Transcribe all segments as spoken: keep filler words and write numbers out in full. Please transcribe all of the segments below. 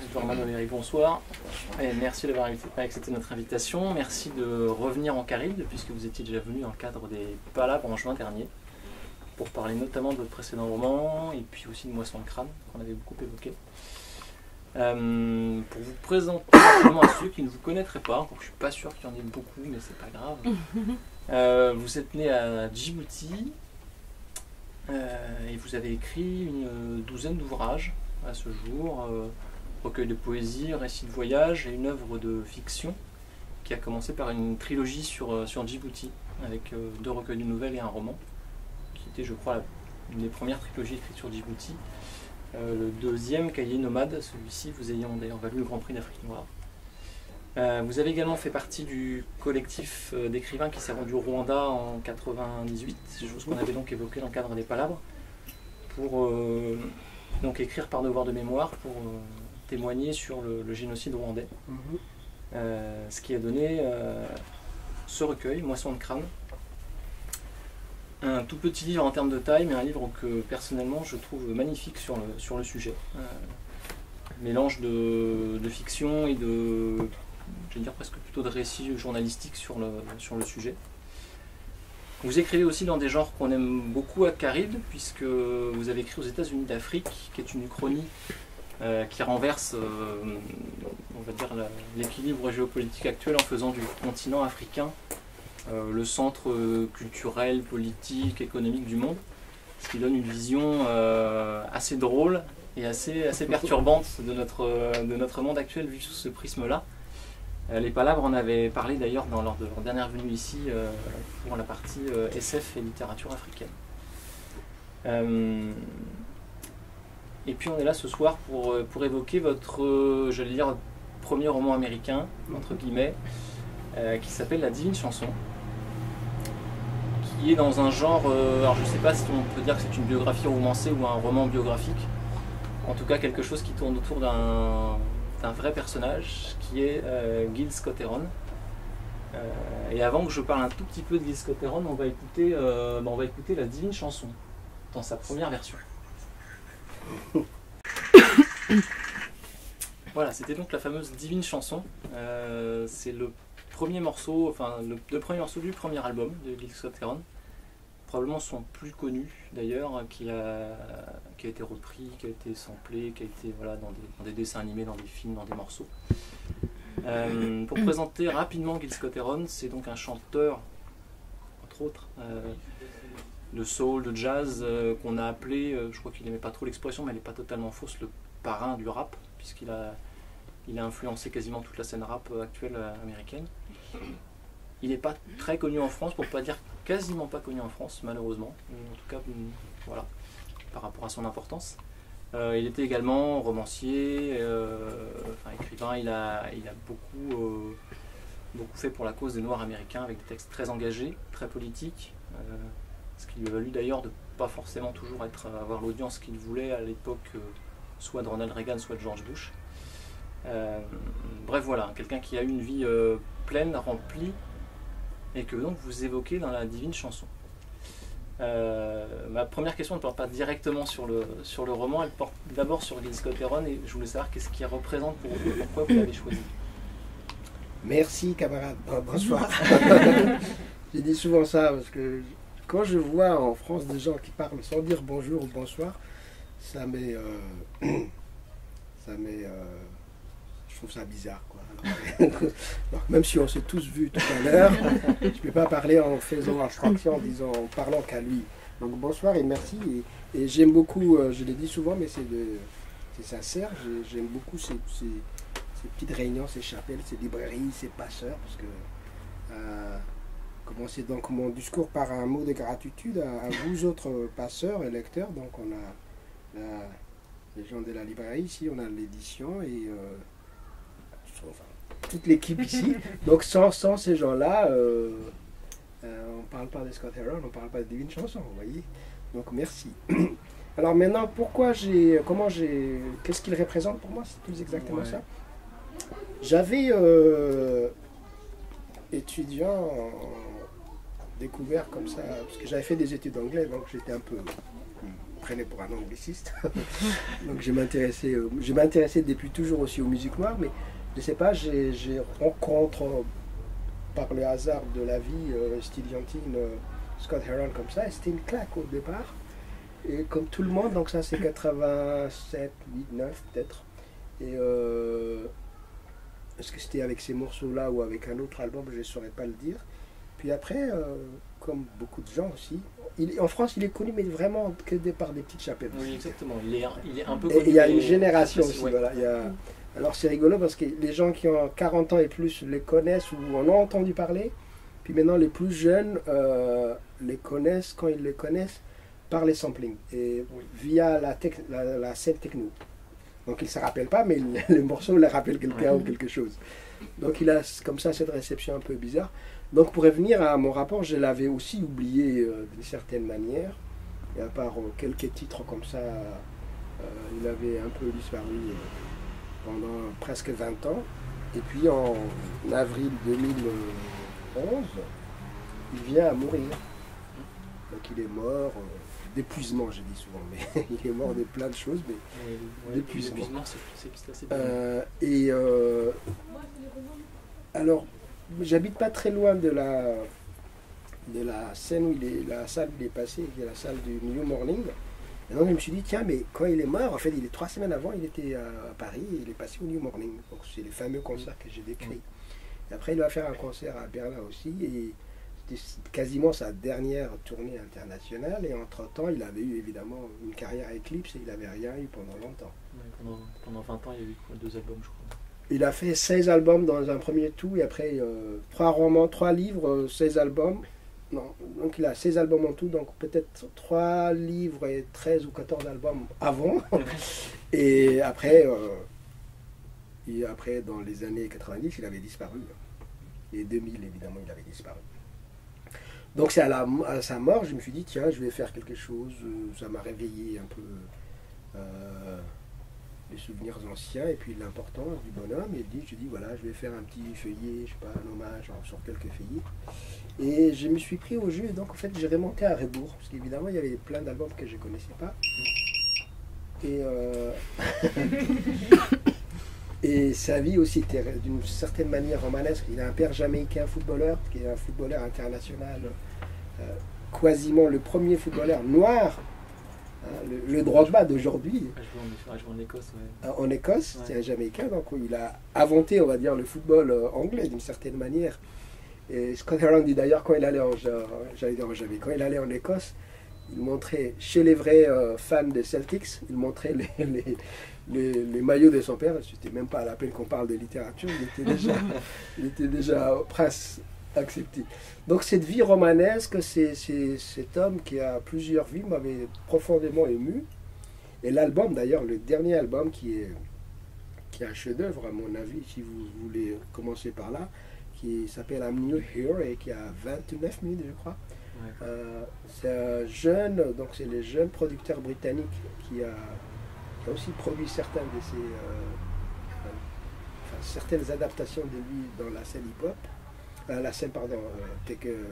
Norman O'Leary, bonsoir. Et merci d'avoir accepté notre invitation. Merci de revenir en Caraïbes, puisque vous étiez déjà venu dans le cadre des Palabres en juin dernier, pour parler notamment de votre précédent roman, et puis aussi de Moisson de crâne, qu'on avait beaucoup évoqué. Euh, pour vous présenter à ceux qui ne vous connaîtraient pas, je ne suis pas sûr qu'il y en ait beaucoup, mais c'est pas grave. Euh, vous êtes né à Djibouti, euh, et vous avez écrit une douzaine d'ouvrages à ce jour, euh, recueil de poésie, récit de voyage et une œuvre de fiction qui a commencé par une trilogie sur, sur Djibouti, avec euh, deux recueils de nouvelles et un roman, qui était, je crois, la, une des premières trilogies écrites sur Djibouti. Euh, le deuxième, Cahier nomade, celui-ci vous ayant d'ailleurs valu le Grand Prix d'Afrique noire. Euh, vous avez également fait partie du collectif euh, d'écrivains qui s'est rendu au Rwanda en quatre-vingt-dix-huit, chose qu'on avait donc évoquée dans le cadre des Palabres, pour euh, donc écrire par devoir de mémoire, pour euh, témoigner sur le, le génocide rwandais. Mm-hmm. euh, ce qui a donné euh, ce recueil, Moisson de crâne. Un tout petit livre en termes de taille, mais un livre que personnellement je trouve magnifique sur le, sur le sujet. Euh, mélange de, de fiction et de, je vais dire presque plutôt de récits journalistiques sur le, sur le sujet. Vous écrivez aussi dans des genres qu'on aime beaucoup à Caraïbes, puisque vous avez écrit aux États-Unis d'Afrique, qui est une uchronie euh, qui renverse, euh, on va dire, l'équilibre géopolitique actuel en faisant du continent africain euh, le centre culturel, politique, économique du monde, ce qui donne une vision euh, assez drôle et assez, assez perturbante de notre, de notre monde actuel vu sous ce prisme-là. Les Palabres en avaient parlé d'ailleurs lors de leur dernière venue ici euh, pour la partie euh, S F et littérature africaine. Euh, et puis on est là ce soir pour, pour évoquer votre, euh, j'allais dire, premier roman américain, entre guillemets, euh, qui s'appelle La Divine Chanson, qui est dans un genre, euh, alors je ne sais pas si on peut dire que c'est une biographie romancée ou un roman biographique, en tout cas quelque chose qui tourne autour d'un un vrai personnage qui est euh, Gil Scott-Heron. Euh, et avant que je parle un tout petit peu de Gil Scott-Heron, on va écouter, euh, bah on va écouter La Divine Chanson dans sa première version. Voilà, c'était donc la fameuse Divine Chanson. Euh, c'est le premier morceau, enfin le, le premier morceau du premier album de Gil Scott-Heron. Probablement son plus connu d'ailleurs, qui a, qui a été repris, qui a été samplé, qui a été voilà, dans, des, dans des dessins animés, dans des films, dans des morceaux. Euh, pour présenter rapidement Gil Scott-Heron, c'est donc un chanteur, entre autres, euh, de soul, de jazz, euh, qu'on a appelé, euh, je crois qu'il n'aimait pas trop l'expression, mais elle n'est pas totalement fausse, le parrain du rap, puisqu'il a, il a influencé quasiment toute la scène rap actuelle euh, américaine. Il n'est pas très connu en France, pour ne pas dire quasiment pas connu en France, malheureusement. En tout cas, voilà, par rapport à son importance. Euh, il était également romancier, euh, enfin, écrivain. Il a, il a beaucoup, euh, beaucoup fait pour la cause des Noirs américains, avec des textes très engagés, très politiques. Euh, ce qui lui a valu d'ailleurs de ne pas forcément toujours être, avoir l'audience qu'il voulait à l'époque, euh, soit de Ronald Reagan, soit de George Bush. Euh, bref, voilà, quelqu'un qui a eu une vie euh, pleine, remplie, et que donc vous évoquez dans La Divine Chanson. Euh, ma première question ne porte pas directement sur le, sur le roman, elle porte d'abord sur Gil Scott-Heron, et je voulais savoir qu'est-ce qu'il représente pour vous, pourquoi vous l'avez choisi. Merci camarade, bonsoir. J'ai dit souvent ça, parce que quand je vois en France des gens qui parlent sans dire bonjour ou bonsoir, ça m'est... Euh, ça m'est... Euh, je trouve ça bizarre, quoi. Alors, donc, même si on s'est tous vus tout à l'heure, je ne peux pas parler en faisant abstraction, en disant, en parlant qu'à lui. Donc bonsoir et merci. Et, et j'aime beaucoup, euh, je l'ai dit souvent, mais c'est sincère, j'aime beaucoup ces, ces, ces petites réunions, ces chapelles, ces librairies, ces passeurs, parce que euh, commencer donc mon discours par un mot de gratitude à, à vous autres passeurs et lecteurs. Donc on a la, les gens de la librairie ici, on a l'édition et euh, enfin, toute l'équipe ici. Donc sans, sans ces gens-là, euh, euh, on ne parle pas de Scott-Heron, on ne parle pas de Divine Chanson, vous voyez. Donc merci. Alors maintenant, pourquoi j'ai, comment j'ai, qu'est-ce qu'il représente pour moi, c'est plus exactement ouais. ça. J'avais euh, étudiant découvert comme ça, parce que j'avais fait des études d'anglais, donc j'étais un peu prenait pour un angliciste. Donc je m'intéressais, euh, je m'intéressais depuis toujours aussi aux musiques noires, mais je sais pas, j'ai, j'ai rencontré euh, par le hasard de la vie euh, Steve Yantine, euh, Scott Heron comme ça, et c'était une claque au départ. Et comme tout le monde, donc ça c'est quatre-vingt-sept, huit, neuf peut-être. Et euh, est-ce que c'était avec ces morceaux-là ou avec un autre album, je ne saurais pas le dire. Puis après, euh, comme beaucoup de gens aussi, il, en France il est connu, mais vraiment que des, par des petites chapelles. Oui, exactement. Il est, il est un peu et connu. Il y a une mais... génération aussi. Ouais. Voilà, il y a... Alors c'est rigolo parce que les gens qui ont quarante ans et plus les connaissent ou en ont entendu parler. Puis maintenant les plus jeunes euh, les connaissent quand ils les connaissent par les samplings et oui. via la, tec- la, la scène techno. Donc il ne se rappelle pas, mais le, le morceau le rappelle quelqu'un ouais. ou quelque chose. Donc il a comme ça cette réception un peu bizarre. Donc pour revenir à mon rapport, je l'avais aussi oublié euh, d'une certaine manière. Et à part euh, quelques titres comme ça, euh, il avait un peu disparu euh, pendant presque vingt ans. Et puis en avril deux mille onze, il vient à mourir. Donc il est mort euh, d'épuisement, je dis souvent, mais il est mort de plein de choses, mais ouais, d'épuisement. L'épuisement, c'est, c'est assez bien. Euh, et euh, alors, j'habite pas très loin de la, de la scène où il est, la salle où il est passé, qui est la salle du New Morning. Et donc je me suis dit, tiens, mais quand il est mort, en fait, il est trois semaines avant, il était à Paris et il est passé au New Morning. Donc c'est les fameux concerts que j'ai décrits. Et après, il va faire un concert à Berlin aussi. Et c'était quasiment sa dernière tournée internationale. Et entre-temps, il avait eu évidemment une carrière Eclipse et il n'avait rien eu pendant longtemps. Ouais, pendant, pendant vingt ans, il y a eu quoi, deux albums, je crois. Il a fait seize albums dans un premier tout. Et après, euh, trois romans, trois livres, seize albums. Non, donc il a seize albums en tout, donc peut-être trois livres et treize ou quatorze albums avant. Et après, euh, et après, dans les années quatre-vingt-dix, il avait disparu. Et deux mille, évidemment, il avait disparu. Donc c'est à, la, à sa mort, je me suis dit, tiens, je vais faire quelque chose. Ça m'a réveillé un peu euh, les souvenirs anciens et puis l'importance du bonhomme. Et dit, je dis, voilà, je vais faire un petit feuillet, je sais pas, un hommage sur quelques feuillets. Et je me suis pris au jeu, et donc en fait j'ai remonté à rebours, parce qu'évidemment il y avait plein d'albums que je ne connaissais pas. Et, euh... et sa vie aussi était d'une certaine manière romanesque. Il a un père jamaïcain footballeur, qui est un footballeur international, euh, quasiment le premier footballeur noir, hein, le, le Drogba d'aujourd'hui. Je joue en Écosse, ouais. En Écosse, ouais. C'est un jamaïcain, donc il a inventé, on va dire, le football anglais d'une certaine manière. Et Scott Heron dit d'ailleurs quand il allait en, j'allais dire en Jamaïque, quand il allait en Écosse, il montrait chez les vrais euh, fans des Celtics, il montrait les, les, les, les maillots de son père. C'était même pas à la peine qu'on parle de littérature, il était déjà, il était déjà presque accepté. Donc cette vie romanesque, c'est, c'est, cet homme qui a plusieurs vies m'avait profondément ému. Et l'album d'ailleurs, le dernier album qui est, qui est un chef-d'œuvre à mon avis, si vous voulez commencer par là, qui s'appelle I'm New Here et qui a vingt-neuf minutes, je crois. Ouais. Euh, c'est un jeune, donc c'est le jeune producteur britannique qui a, qui a aussi produit certains de ses, euh, enfin, certaines adaptations de lui dans la scène hip-hop, euh, la scène, pardon, euh, tech, euh,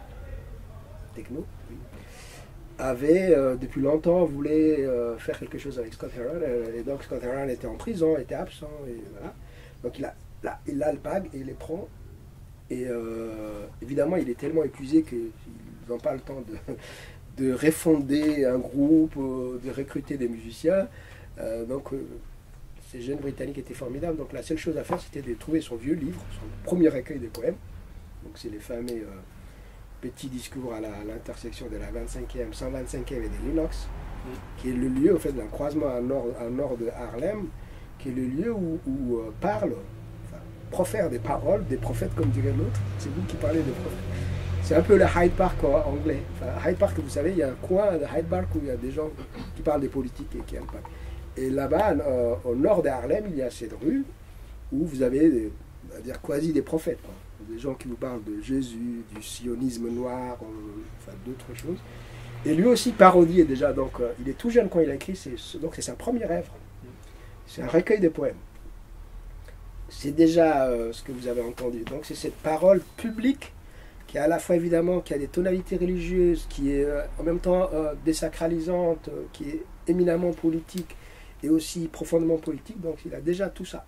techno, oui. Avait euh, depuis longtemps voulu euh, faire quelque chose avec Scott Heron, euh, et donc Scott Heron était en prison, était absent, et voilà. Donc il a, là, il a le bag et il les prend. Et euh, évidemment, il est tellement épuisé qu'ils n'ont pas le temps de, de refonder un groupe, de recruter des musiciens. Euh, donc, euh, ces jeunes Britanniques étaient formidables. Donc, la seule chose à faire, c'était de trouver son vieux livre, son premier recueil de poèmes. Donc, c'est les fameux euh, petits discours à, la, à l'intersection de la vingt-cinquième, cent vingt-cinquième et de l'Inox, qui est le lieu, en fait, d'un croisement à nord, à nord de Harlem, qui est le lieu où, où euh, parle. Profère des paroles, des prophètes comme dirait l'autre, c'est vous qui parlez des prophètes. C'est un peu le Hyde Park en anglais. Enfin, Hyde Park, vous savez, il y a un coin de Hyde Park où il y a des gens qui parlent des politiques et qui n'aiment pas. Et là-bas, euh, au nord de Harlem, il y a cette rue où vous avez, des, on va dire, quasi des prophètes. Quoi. Des gens qui vous parlent de Jésus, du sionisme noir, euh, enfin d'autres choses. Et lui aussi parodié déjà. Donc, euh, il est tout jeune quand il a écrit. C'est, donc, c'est sa première œuvre. C'est un recueil de poèmes. C'est déjà euh, ce que vous avez entendu. Donc c'est cette parole publique qui est à la fois évidemment, qui a des tonalités religieuses, qui est euh, en même temps euh, désacralisante, euh, qui est éminemment politique et aussi profondément politique, donc il a déjà tout ça.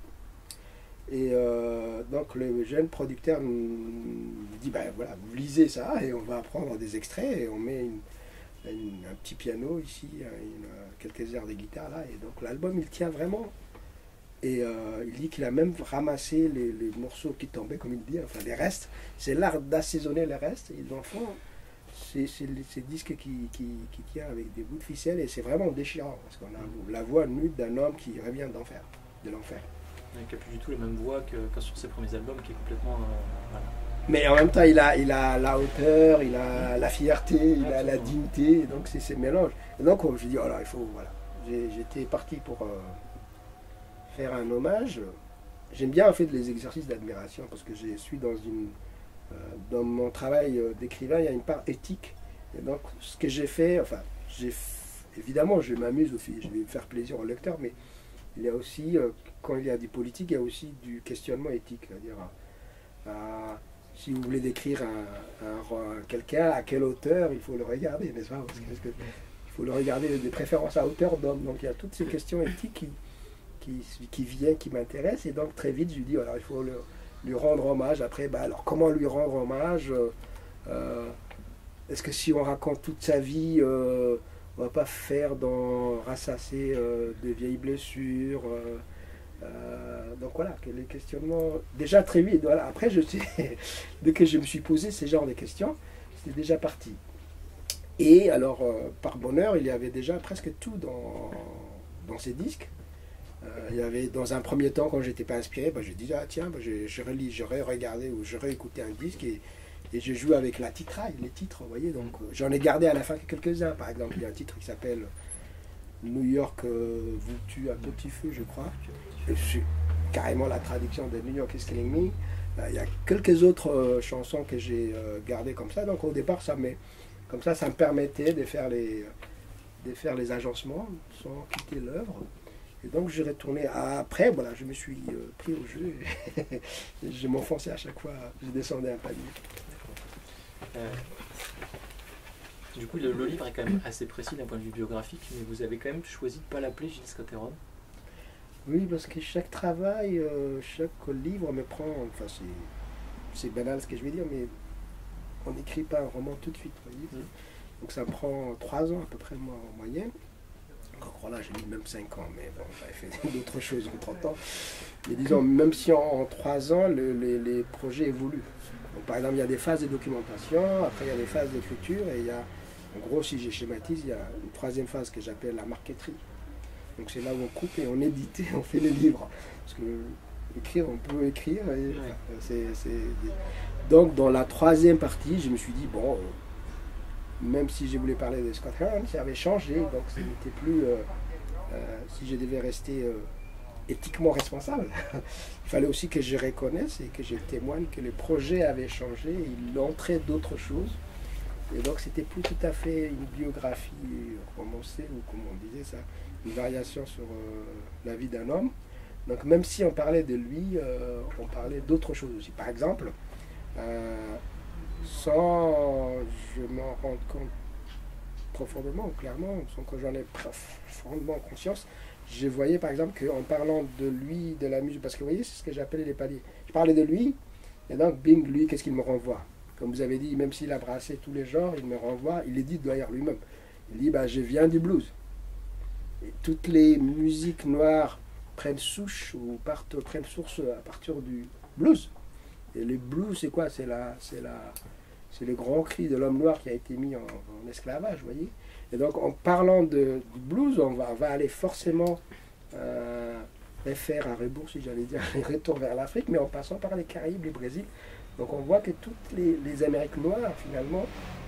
Et euh, donc le jeune producteur nous dit, ben voilà, vous lisez ça et on va prendre des extraits et on met une, une, un petit piano ici, une, quelques airs de guitare là, et donc l'album il tient vraiment. Et euh, il dit qu'il a même ramassé les, les morceaux qui tombaient, comme il dit, enfin les restes. C'est l'art d'assaisonner les restes. Ils en font. C'est ces disques qui, qui, qui tient avec des bouts de ficelle et c'est vraiment déchirant parce qu'on a la voix nue d'un homme qui revient d'enfer, de l'enfer. Qui n'a plus du tout la même voix que, que sur ses premiers albums, qui est complètement. Euh, voilà. Mais en même temps, il a, il a la hauteur, il a la fierté, il a la dignité. Donc c'est ces mélanges. Et donc je dis, oh là, il faut, voilà. J'étais parti pour. Euh, faire un hommage. J'aime bien en fait les exercices d'admiration parce que je suis dans une euh, dans mon travail euh, d'écrivain, il y a une part éthique. Et donc ce que j'ai fait, enfin, j'ai évidemment je m'amuse aussi, je vais faire plaisir au lecteur, mais il y a aussi, euh, quand il y a du politique, il y a aussi du questionnement éthique. C'est-à-dire, euh, si vous voulez décrire un, un, un, quelqu'un, à quelle hauteur il faut le regarder, n'est-ce pas? Parce que, parce que, il faut le regarder des préférences à hauteur d'homme. Donc il y a toutes ces questions éthiques qui Qui, qui vient, qui m'intéresse, et donc très vite je lui dis alors il faut le, lui rendre hommage. Après, bah, alors comment lui rendre hommage? euh, Est-ce que si on raconte toute sa vie, euh, on va pas faire dans rassasser euh, de vieilles blessures? euh, euh, Donc voilà, que les questionnements, déjà très vite, voilà. Après je sais, dès que je me suis posé ces genres de questions, c'était déjà parti. Et alors, euh, par bonheur, il y avait déjà presque tout dans, dans ces disques. Euh, il y avait, dans un premier temps, quand je n'étais pas inspiré, bah, je disais, ah tiens, bah, je, je relis, j'aurais regardé ou j'aurais écouté un disque et, et je joue avec la titraille, les titres, vous voyez. Donc euh, j'en ai gardé à la fin quelques-uns. Par exemple, il y a un titre qui s'appelle New York euh, vous tue à petit feu, je crois. C'est carrément la traduction de New York is killing me. Euh, il y a quelques autres euh, chansons que j'ai euh, gardées comme ça. Donc au départ, ça me, comme ça, ça me permettait de faire les, de faire les agencements sans quitter l'œuvre. Et donc je retournais après, voilà, je me suis euh, pris au jeu et je m'enfonçais à chaque fois, je descendais un palier. Euh, du coup, le, le livre est quand même assez précis d'un point de vue biographique, mais vous avez quand même choisi de ne pas l'appeler Gilles Scott Heron. Oui, parce que chaque travail, euh, chaque livre me prend, enfin c'est banal ce que je vais dire, mais on n'écrit pas un roman tout de suite, vous voyez. Mmh. Donc ça me prend trois ans à peu près moi, en moyenne. Encore là, j'ai mis même cinq ans, mais bon, j'avais fait d'autres choses en trente ans. Mais disons, même si en trois ans, le, les, les projets évoluent. Donc, par exemple, il y a des phases de documentation, après il y a des phases d'écriture, et il y a, en gros, si je schématise, il y a une troisième phase que j'appelle la marqueterie. Donc c'est là où on coupe et on édite et on fait les livres. Parce que écrire, on peut écrire. Et, ouais. c'est, c'est... Donc dans la troisième partie, je me suis dit, bon... Même si je voulais parler de Scott Heron, ça avait changé, donc ce n'était plus, euh, euh, si je devais rester euh, éthiquement responsable, il fallait aussi que je reconnaisse et que je témoigne que le projet avait changé, il entrait d'autres choses, et donc c'était plus tout à fait une biographie romancée, ou comme on disait ça, une variation sur euh, la vie d'un homme. Donc même si on parlait de lui, euh, on parlait d'autres choses aussi. Par exemple, euh, sans je m'en rendre compte profondément ou clairement, sans que j'en ai profondément conscience, je voyais par exemple qu'en parlant de lui, de la musique, parce que vous voyez, c'est ce que j'appelais les paliers. Je parlais de lui, et donc bing, lui, qu'est-ce qu'il me renvoie? Comme vous avez dit, même s'il a brassé tous les genres, il me renvoie, il est dit d'ailleurs lui-même. Il dit, bah, je viens du blues. Et toutes les musiques noires prennent souche ou partent, prennent source à partir du blues. Et le blues, c'est quoi? C'est la, c'est la, c'est le grand cri de l'homme noir qui a été mis en, en esclavage, vous voyez. Et donc, en parlant de, du blues, on va, on va aller forcément euh, faire un rebours, si j'allais dire, un retour vers l'Afrique, mais en passant par les Caraïbes, le Brésil. Donc, on voit que toutes les, les Amériques noires, finalement,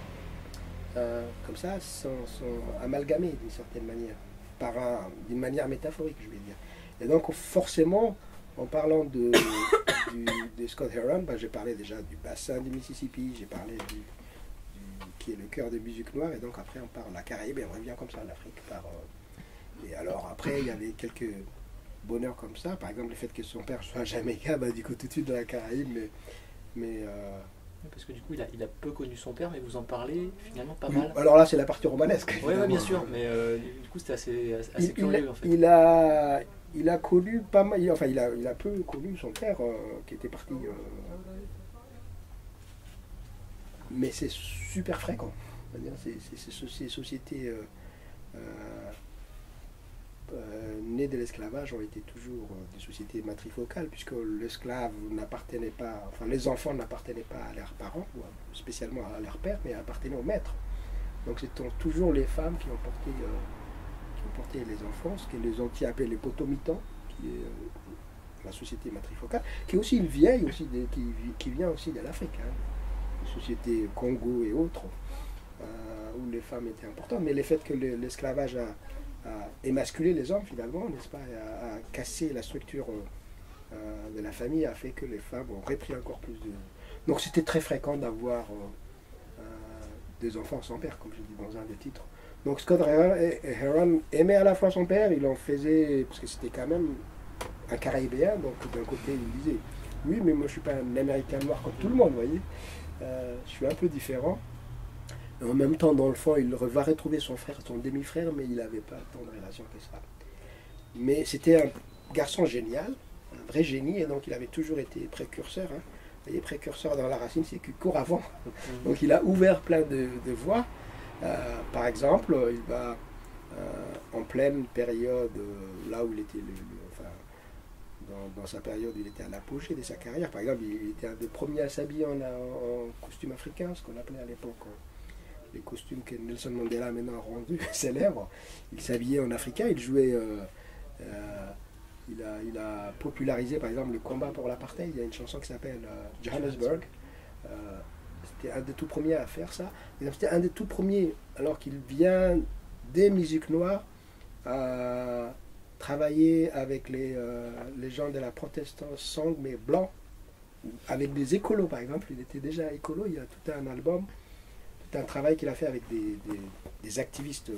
euh, comme ça, sont, sont amalgamées d'une certaine manière, par un, d'une manière métaphorique, je vais dire. Et donc, forcément, en parlant de, du, de Scott Heron, ben, j'ai parlé déjà du bassin du Mississippi, j'ai parlé du, du, qui est le cœur des musiques noires, et donc après on parle de la Caraïbe et on revient comme ça à l'Afrique. Par, euh, et alors après, il y avait quelques bonheurs comme ça, par exemple le fait que son père soit jamaïcain, ben, du coup tout de suite de la Caraïbe, mais, mais euh, Parce que du coup, il a, il a peu connu son père, mais vous en parlez finalement pas mal. Alors là, c'est la partie romanesque. Oui, ouais, bien sûr, mais euh, du coup, c'était assez, assez il, curieux il, en fait. Il a, il a connu pas mal, il, enfin, il a, il a peu connu son père euh, qui était parti. Euh, mais c'est super fréquent. Ces sociétés euh, euh, euh, nées de l'esclavage ont été toujours des sociétés matrifocales, puisque l'esclave n'appartenait pas, enfin les enfants n'appartenaient pas à leurs parents, ou spécialement à leur père, mais appartenaient au maître. Donc c'était toujours les femmes qui ont porté, euh, qui ont porté les enfants, ce que les Antilles appellent les potomitans, qui est euh, la société matrifocale, qui est aussi une vieille, aussi de, qui, qui vient aussi de l'Afrique, hein, les sociétés Congo et autres, euh, où les femmes étaient importantes, mais le fait que l'esclavage a à émasculer les hommes finalement, n'est-ce pas, à, à casser la structure euh, de la famille a fait que les femmes ont repris encore plus de... Donc c'était très fréquent d'avoir euh, euh, des enfants sans père, comme je dis dans un des titres. Donc Scott Heron aimait à la fois son père, il en faisait, parce que c'était quand même un Caribéen, donc d'un côté il disait, oui mais moi je ne suis pas un Américain noir comme tout le monde, vous voyez, euh, je suis un peu différent. En même temps, dans le fond, il va retrouver son frère, son demi-frère, mais il n'avait pas tant de relation que ça. Mais c'était un garçon génial, un vrai génie, et donc il avait toujours été précurseur. Hein. Vous voyez, précurseur dans la racine, c'est qu'il court avant. Donc il a ouvert plein de, de voies. Euh, par exemple, il va euh, en pleine période, euh, là où il était, le, le, enfin, dans, dans sa période, il était à l'apogée de sa carrière. Par exemple, il était un des premiers à s'habiller en, en costume africain, ce qu'on appelait à l'époque les costumes que Nelson Mandela a maintenant rendu célèbres. Il s'habillait en africain, il jouait, euh, euh, il, a, il a popularisé par exemple le combat pour l'apartheid. Il y a une chanson qui s'appelle euh, Johannesburg. Euh, C'était un des tout premiers à faire ça. C'était un des tout premiers, alors qu'il vient des musiques noires, à travailler avec les, euh, les gens de la protestance sang, mais blancs, avec des écolos par exemple. Il était déjà écolo, il y a tout un album. C'est un travail qu'il a fait avec des, des, des activistes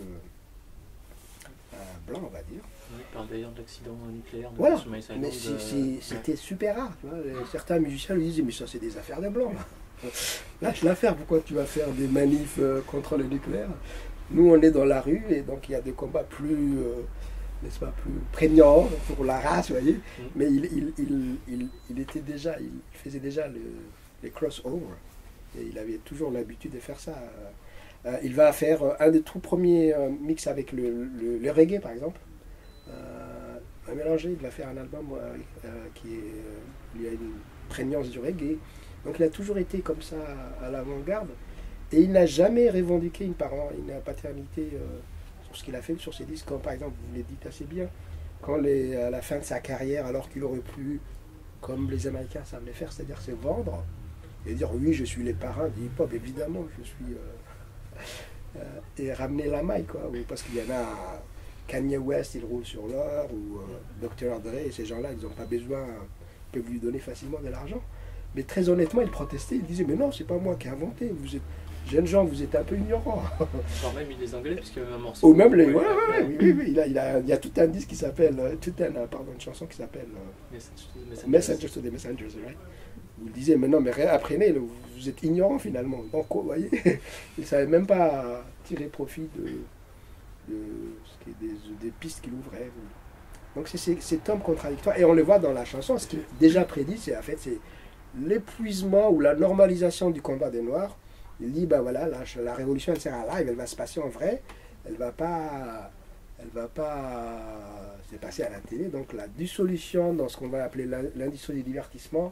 euh, blancs, on va dire. Oui, il parle d'ailleurs de l'accident nucléaire. De voilà, Island, mais c'était super rare. Tu vois. Certains musiciens lui disaient, mais ça c'est des affaires de blancs. Là. Lâche l'affaire, pourquoi tu vas faire des manifs euh, contre le nucléaire? Nous on est dans la rue et donc il y a des combats plus, euh, n'est-ce pas, plus prégnants pour la race, vous voyez. Mm. Mais il, il, il, il, il était déjà, il faisait déjà le, les crossovers. Et il avait toujours l'habitude de faire ça. Euh, il va faire un des tout premiers euh, mix avec le, le, le reggae, par exemple. Euh, un mélanger, il va faire un album euh, euh, qui est, il y a une prégnance du reggae. Donc il a toujours été comme ça à, à l'avant-garde. Et il n'a jamais revendiqué une parent, une paternité euh, sur ce qu'il a fait sur ses disques. Comme par exemple, vous le dites assez bien, quand les, à la fin de sa carrière, alors qu'il aurait pu, comme les Américains savent le faire, c'est-à-dire se vendre, et dire oui, je suis les parrains du hip-hop, évidemment, je suis. Euh, euh, et ramener la maille, quoi. Parce qu'il y en a. Kanye West, il roule sur l'or, ou euh, docteur Dre, et ces gens-là, ils n'ont pas besoin, ils peuvent lui donner facilement de l'argent. Mais très honnêtement, il protestait, il disait mais non, c'est pas moi qui ai inventé, vous êtes. Jeunes gens, vous êtes un peu ignorants. Enfin, même les Anglais, puisqu'il y a même un morceau. Ou même les. Ouais, ouais, ouais, oui, oui, oui. Il, a, il, a, il y a tout un disque qui s'appelle. Tout un, pardon, une chanson qui s'appelle. Euh, Messengers. Messengers to the Messengers, right? Vous disiez, mais non, mais apprenez, vous êtes ignorants finalement. Donc, vous voyez, il ne savait même pas tirer profit de, de des, des pistes qu'il ouvrait. Donc, c'est cet homme contradictoire. Et on le voit dans la chanson, ce qui est déjà prédit, c'est en fait, c'est l'épuisement ou la normalisation du combat des Noirs. Il dit, ben voilà, la, la révolution, elle sera live, elle va se passer en vrai, elle ne va pas, elle va pas se passer à la télé. Donc, la dissolution dans ce qu'on va appeler l'industrie du divertissement,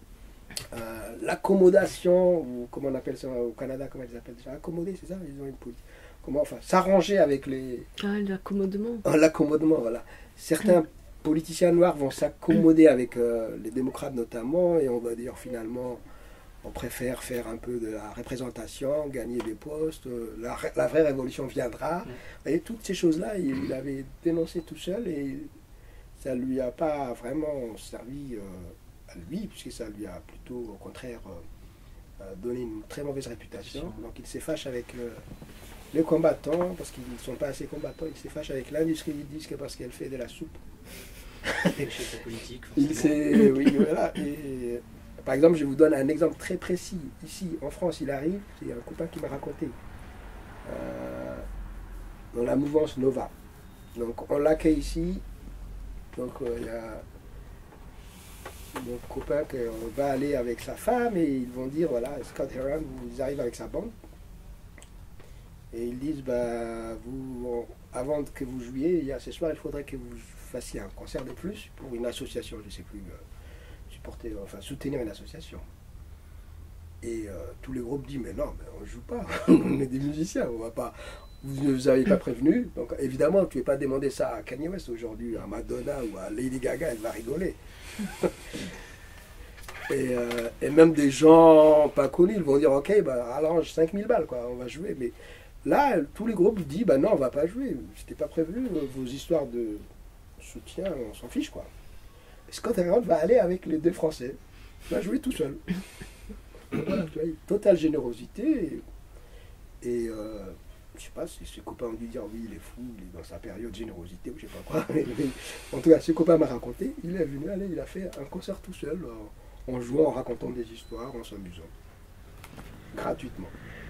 Euh, l'accommodation, ou comment on appelle ça au Canada, comment ils appellent ça, accommoder, c'est ça, ils ont une politique. Comment, enfin, s'arranger avec les. Ah, l'accommodement. Ah, l'accommodement, voilà. Certains politiciens noirs vont s'accommoder avec euh, les démocrates notamment, et on va dire finalement, on préfère faire un peu de la représentation, gagner des postes, euh, la, la vraie révolution viendra. Et toutes ces choses-là, il, il avait dénoncé tout seul, et ça lui a pas vraiment servi. Euh, lui, puisque ça lui a plutôt, au contraire, euh, donné une très mauvaise réputation. Donc il s'effache avec euh, les combattants, parce qu'ils ne sont pas assez combattants, il s'effache avec l'industrie du disque parce qu'elle fait de la soupe. politique, il s'est, oui, voilà, et Par exemple, je vous donne un exemple très précis. Ici, en France, il arrive, c'est un copain qui m'a raconté, euh, dans la mouvance Nova. Donc, on l'accueille ici. Donc, euh, il y a mon copain qui va aller avec sa femme et ils vont dire, voilà, Scott Heron, ils arrivent avec sa bande. Et ils disent, bah, vous, avant que vous jouiez, il y a ce soir, il faudrait que vous fassiez un concert de plus pour une association, je ne sais plus, euh, supporter, enfin soutenir une association. Et euh, tous les groupes disent, mais non, mais on ne joue pas, on est des musiciens, on va pas, vous ne nous avez pas prévenu. Donc évidemment, tu ne vas pas demander ça à Kanye West aujourd'hui, à Madonna ou à Lady Gaga, elle va rigoler. et, euh, et même des gens pas connus, ils vont dire, ok, bah, allonge cinq mille balles, quoi, on va jouer. Mais là, tous les groupes disent, bah non, on ne va pas jouer, c'était pas prévu, vos histoires de soutien, on s'en fiche, quoi. Et Scott Heron va aller avec les deux Français, il va jouer tout seul. Voilà, tu vois, totale générosité. Et, et euh, je sais pas si ses copains ont dû dire oui, il est fou, il est dans sa période générosité ou je sais pas quoi. Mais, mais, en tout cas, ses copains m'a raconté, il est venu, allez, il a fait un concert tout seul, en, en jouant, en racontant des histoires, en s'amusant. Gratuitement.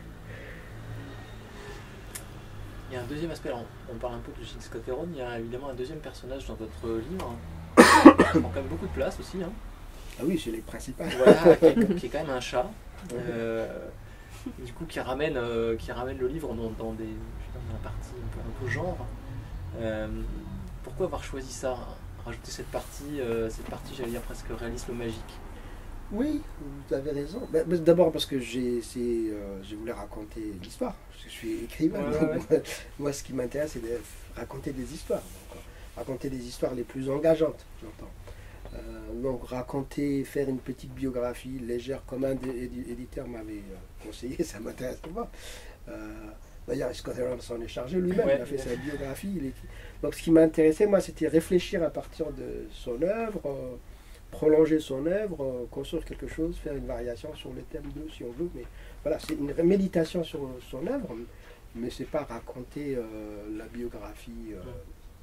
Il y a un deuxième aspect, on, on parle un peu de Gilles Scott Heron, il y a évidemment un deuxième personnage dans votre livre, hein, qui prend quand même beaucoup de place aussi. Hein. Ah oui, c'est les principales. Voilà, qui est, qui est quand même un chat. Euh, du coup qui ramène, euh, qui ramène le livre dans, dans, des, dans la partie un peu, un peu genre. Euh, pourquoi avoir choisi ça, rajouter cette partie, euh, cette partie j'allais dire presque réalisme magique? Oui, vous avez raison. D'abord parce que j'ai euh, je voulais raconter l'histoire. Je suis écrivain. Ouais, donc, ouais. Moi, ce qui m'intéresse, c'est de raconter des histoires. Donc, raconter des histoires les plus engageantes, j'entends. Euh, donc raconter, faire une petite biographie légère comme un éditeur m'avait euh, conseillé, ça m'intéresse pas. Euh, D'ailleurs, Scott Heron s'en est chargé lui-même, ouais, il a fait ouais. sa biographie. Il est... Donc ce qui m'intéressait, moi, c'était réfléchir à partir de son œuvre, euh, prolonger son œuvre, euh, construire quelque chose, faire une variation sur le thème de, si on veut. Mais voilà, c'est une méditation sur son œuvre, mais c'est pas raconter euh, la biographie. Euh,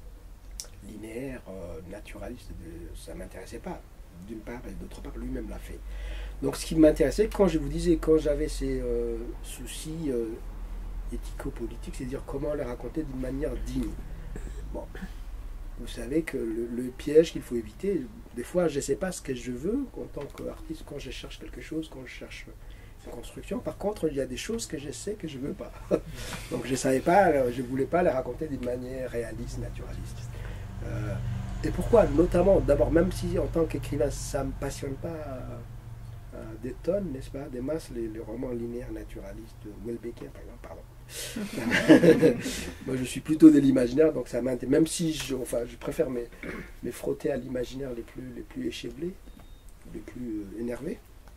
linéaire, euh, naturaliste, de, ça ne m'intéressait pas, d'une part, et d'autre part, lui-même l'a fait. Donc ce qui m'intéressait, quand je vous disais, quand j'avais ces euh, soucis euh, éthico-politiques, c'est dire comment les raconter d'une manière digne. Bon, vous savez que le, le piège qu'il faut éviter, des fois, je ne sais pas ce que je veux en tant qu'artiste, quand je cherche quelque chose, quand je cherche une construction. Par contre, il y a des choses que je sais que je ne veux pas. Donc je ne savais pas, je ne voulais pas les raconter d'une manière réaliste, naturaliste. Euh, et pourquoi? Notamment, d'abord, même si en tant qu'écrivain, ça ne me passionne pas euh, des tonnes, n'est-ce pas, des masses, les, les romans linéaires naturalistes, Will Baker, par exemple, pardon. Moi, je suis plutôt de l'imaginaire, donc ça m'intéresse. Même si je, enfin, je préfère me, me frotter à l'imaginaire les plus, les plus échevelés, les plus euh, énervés.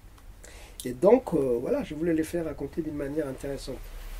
Et donc, euh, voilà, je voulais les faire raconter d'une manière intéressante.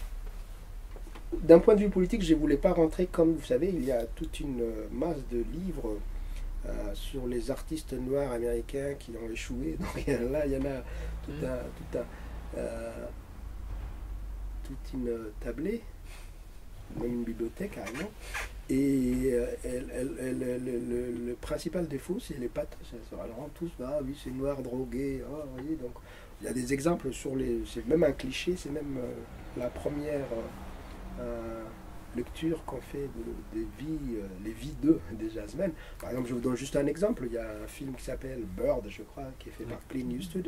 D'un point de vue politique, je ne voulais pas rentrer, comme vous savez, il y a toute une masse de livres euh, sur les artistes noirs américains qui ont échoué. Donc là, il y en a tout un, tout un, euh, toute une tablée, même une bibliothèque carrément. Et euh, elle, elle, elle, elle, le, le principal défaut, c'est les pattes. Ça rend tous, ah oui, c'est noir, drogué. Ah, vous voyez, donc il y a des exemples sur les. C'est même un cliché, c'est même euh, la première. Euh, Euh, lecture qu'on fait de, des vies, euh, les vies d'eux, des jazzmen. Par exemple, je vous donne juste un exemple. Il y a un film qui s'appelle Bird, je crois, qui est fait par Clint Eastwood,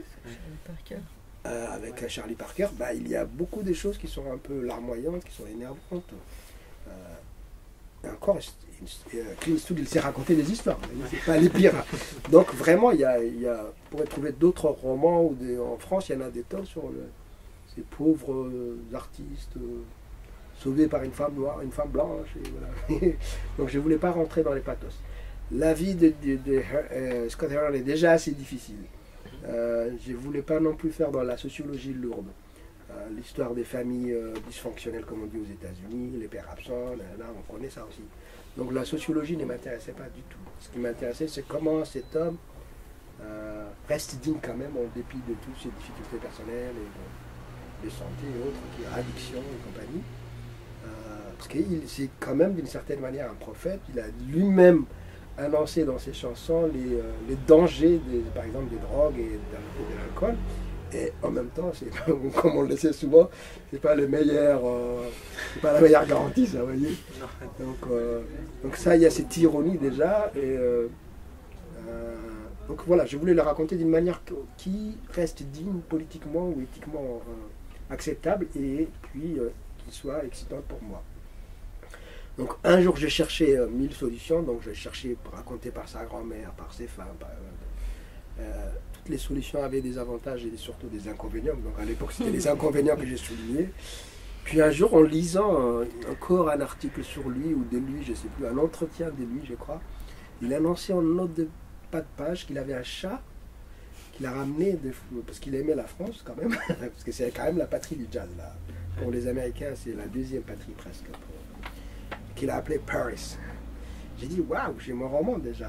euh, avec ouais. Charlie Parker. Bah, il y a beaucoup de choses qui sont un peu larmoyantes, qui sont énervantes. Euh, et encore, euh, Clint Eastwood, il sait raconter des histoires, mais c'est pas les pires. Donc vraiment, il y a, il y a, on pourrait trouver d'autres romans, ou des, en France, il y en a des tonnes sur le, ces pauvres euh, artistes. Euh, sauvé par une femme noire, une femme blanche. Et voilà. Donc je ne voulais pas rentrer dans les pathos. La vie de, de, de euh, Scott Heron est déjà assez difficile. Euh, je ne voulais pas non plus faire dans la sociologie lourde. Euh, L'histoire des familles euh, dysfonctionnelles, comme on dit aux États-Unis, les pères absents, là, là, on connaît ça aussi. Donc la sociologie ne m'intéressait pas du tout. Ce qui m'intéressait, c'est comment cet homme euh, reste digne quand même, en dépit de toutes ses difficultés personnelles, et de, de santé et autres, qui addiction et compagnie. Parce que c'est quand même d'une certaine manière un prophète, il a lui-même annoncer dans ses chansons les, euh, les dangers, des, par exemple, des drogues et de, de l'alcool. Et en même temps, c'est, comme on le sait souvent, c'est pas le meilleur, euh, c'est pas la meilleure garantie, ça, vous voyez. Donc, euh, donc ça, il y a cette ironie déjà. Et, euh, euh, donc voilà, je voulais le raconter d'une manière qui reste digne politiquement ou éthiquement euh, acceptable et puis euh, qui soit excitante pour moi. Donc un jour, j'ai cherché euh, mille solutions. Donc je cherchais raconté par sa grand-mère, par ses femmes. Par, euh, euh, toutes les solutions avaient des avantages et surtout des inconvénients. Donc à l'époque, c'était les inconvénients que j'ai soulignés. Puis un jour, en lisant euh, encore un article sur lui ou de lui, je ne sais plus, un entretien de lui, je crois, il a annoncé en note de pas de page qu'il avait un chat qu'il a ramené de, parce qu'il aimait la France quand même, parce que c'est quand même la patrie du jazz là. Pour les Américains, c'est la deuxième patrie presque. Qu'il a appelé Paris. J'ai dit waouh, j'ai mon roman déjà.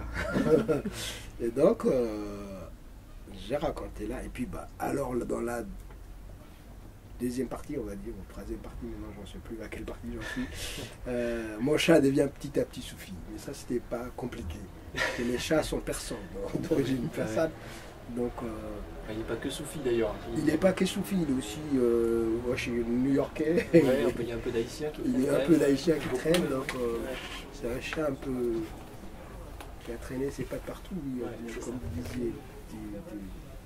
Et donc euh, j'ai raconté là. Et puis bah alors dans la deuxième partie, on va dire, ou troisième partie, maintenant j'en sais plus à quelle partie j'en suis. Euh, mon chat devient petit à petit soufi. Mais ça c'était pas compliqué. Et les chats sont persans d'origine persane. Donc euh, il n'est pas que soufi d'ailleurs. Il n'est pas que soufi, il est aussi euh, moi, je suis new-yorkais. Ouais, il y a un peu d'haïtien qui traîne. Il y a un peu d'haïtien qui traîne, donc euh, ouais. C'est un chat un peu qui a traîné ses pattes partout, lui, ouais, euh, comme vous disiez, du, du,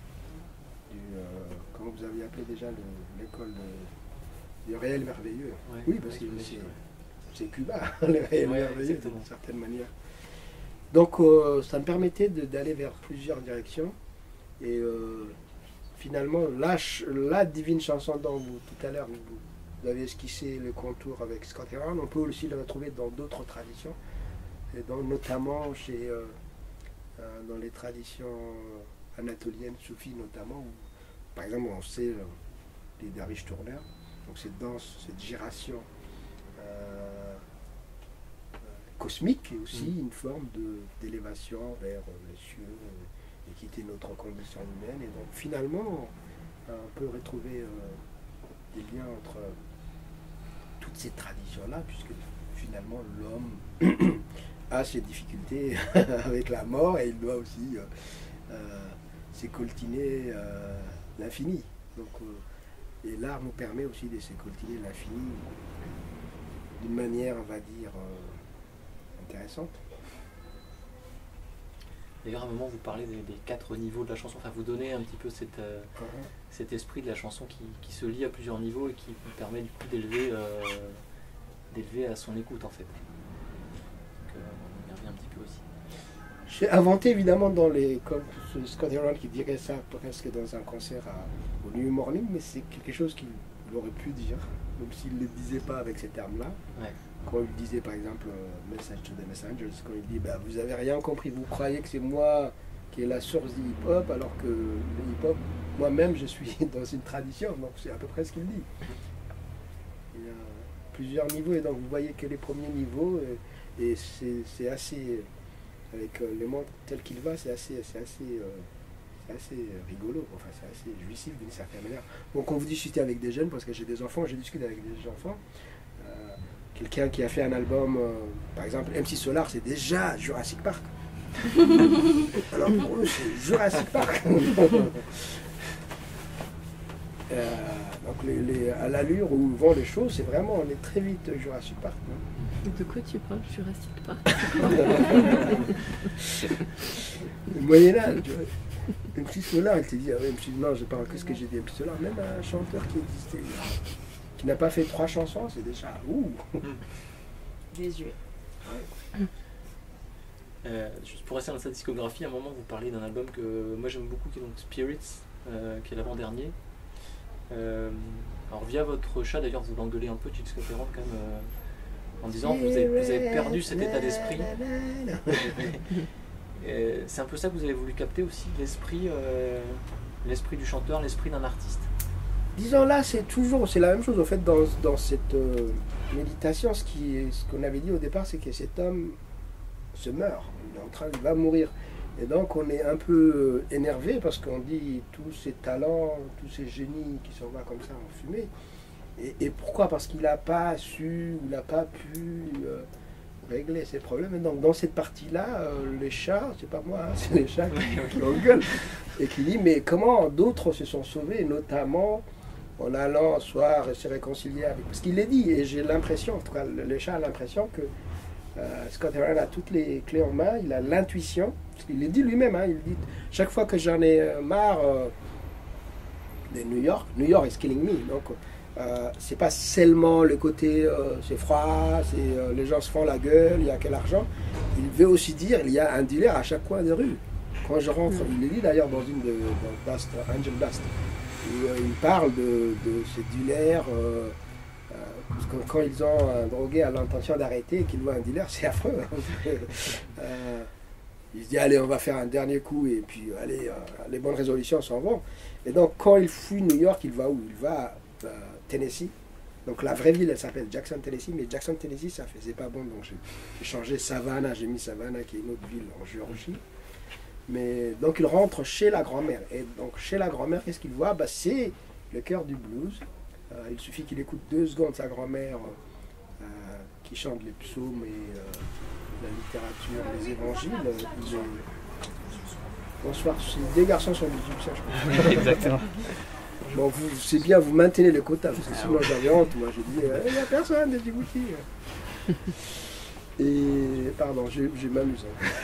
du euh, comment vous aviez appelé déjà le, l'école de, du réel merveilleux. Ouais, oui, parce que c'est, c'est Cuba, le réel ouais, merveilleux d'une certaine manière. Donc euh, ça me permettait de, d'aller vers plusieurs directions. Et euh, finalement, la, la divine chanson dont vous, tout à l'heure, vous, vous avez esquissé le contour avec Scott Heron, on peut aussi le retrouver dans d'autres traditions, et donc, notamment chez, euh, euh, dans les traditions anatoliennes, soufis notamment, où, par exemple, on sait euh, les derviches tourneurs, donc cette danse, cette giration euh, cosmique, et aussi mmh. une forme de, d'élévation vers les cieux, et quitter notre condition humaine. Et donc finalement, on peut retrouver euh, des liens entre euh, toutes ces traditions-là, puisque finalement l'homme a ses difficultés avec la mort et il doit aussi euh, euh, s'écoltiner euh, l'infini. Donc, euh, et l'art nous permet aussi de s'écoltiner l'infini d'une manière, on va dire, euh, intéressante. D'ailleurs, à un moment, vous parlez des, des quatre niveaux de la chanson, enfin, vous donnez un petit peu cette, euh, uh-huh. cet esprit de la chanson qui, qui se lie à plusieurs niveaux et qui vous permet du coup d'élever, euh, d'élever à son écoute, en fait. Donc, euh, on y revient un petit peu aussi. J'ai inventé évidemment dans les, comme Scott Heron qui dirait ça presque dans un concert à, au New Morning, mais c'est quelque chose qu'il aurait pu dire, même s'il ne le disait pas avec ces termes-là. Ouais. Quand il disait par exemple euh, Message to the Messengers, quand il dit bah, vous avez rien compris, vous croyez que c'est moi qui est la source du hip-hop, alors que le hip-hop, moi-même je suis dans une tradition, donc c'est à peu près ce qu'il dit. Il y a plusieurs niveaux, et donc vous voyez que les premiers niveaux, et, et c'est, c'est assez, avec euh, le monde tel qu'il va, c'est assez, c'est assez, euh, c'est assez rigolo, enfin c'est assez jouissif d'une certaine manière. Donc quand vous discutez avec des jeunes, parce que j'ai des enfants, je discute avec des enfants, euh, quelqu'un qui a fait un album, euh, par exemple M C Solar, c'est déjà Jurassic Park. Alors pour eux, c'est Jurassic Park. euh, donc les, les, à l'allure où vont les choses, c'est vraiment, on est très vite Jurassic Park. Hein. De quoi tu parles, Jurassic Park? Le Moyen-Âge, tu vois. M C Solar, elle te dit, ah ouais, M C, non, je parle que ce que j'ai dit, M C Solar, même un chanteur qui existait. Qui n'a pas fait trois chansons, c'est déjà ouh. Désuet. Ouais. Euh, juste pour rester dans sa discographie, à un moment vous parlez d'un album que moi j'aime beaucoup, qui est donc Spirits, euh, qui est l'avant-dernier. Euh, alors via votre chat d'ailleurs, vous l'engueulez un peu, Scott Heron, quand même, euh, en disant que vous avez, vous avez perdu cet état d'esprit. Et c'est un peu ça que vous avez voulu capter aussi, l'esprit, euh, l'esprit du chanteur, l'esprit d'un artiste. Disons là, c'est toujours, c'est la même chose en fait dans, dans cette euh, méditation. Ce, qui, ce qu'on avait dit au départ, c'est que cet homme se meurt, il est en train, il va mourir. Et donc on est un peu énervé parce qu'on dit tous ces talents, tous ces génies qui sont là comme ça en fumée. Et, et pourquoi? Parce qu'il n'a pas su, il n'a pas pu euh, régler ses problèmes. Et donc dans cette partie-là, euh, les chats, c'est pas moi, hein, c'est les chats qui, qui engueulent et qui disent mais comment d'autres se sont sauvés, notamment en allant un soir se réconcilier avec. Parce qu'il est dit, et j'ai l'impression, en tout cas le chat a l'impression que euh, Scott Heron a toutes les clés en main, il a l'intuition, parce qu'il le dit lui-même, hein, il dit chaque fois que j'en ai marre euh, de New York, New York is killing me. Donc euh, c'est pas seulement le côté euh, c'est froid, c'est, euh, les gens se font la gueule, il y a quel argent. Il veut aussi dire il y a un dealer à chaque coin des rues. Quand je rentre, il le dit d'ailleurs dans une de dans Dust, Angel Dust. Où, euh, il parle de, de ces dealers, euh, euh, parce que quand ils ont un drogué à l'intention d'arrêter et qu'ils voient un dealer, c'est affreux. euh, il se dit allez, on va faire un dernier coup et puis allez, euh, les bonnes résolutions s'en vont. Et donc quand il fuit New York, il va où? Il va à euh, Tennessee. Donc la vraie ville, elle s'appelle Jackson, Tennessee, mais Jackson, Tennessee, ça faisait pas bon, donc j'ai, j'ai changé Savannah, j'ai mis Savannah qui est une autre ville en Géorgie. Mais donc il rentre chez la grand-mère. Et donc chez la grand-mère, qu'est-ce qu'il voit? Bah, c'est le cœur du blues. Euh, il suffit qu'il écoute deux secondes sa grand-mère euh, qui chante les psaumes et euh, la littérature, les évangiles. Euh, il est... Bonsoir, c'est des garçons sur YouTube, ça je pense. Exactement. Bon, vous, c'est bien, vous maintenez les quotas, parce que sinon j'avais honte. Moi j'ai dit, il n'y a personne de Djibouti. Et pardon, je, je m'amuse.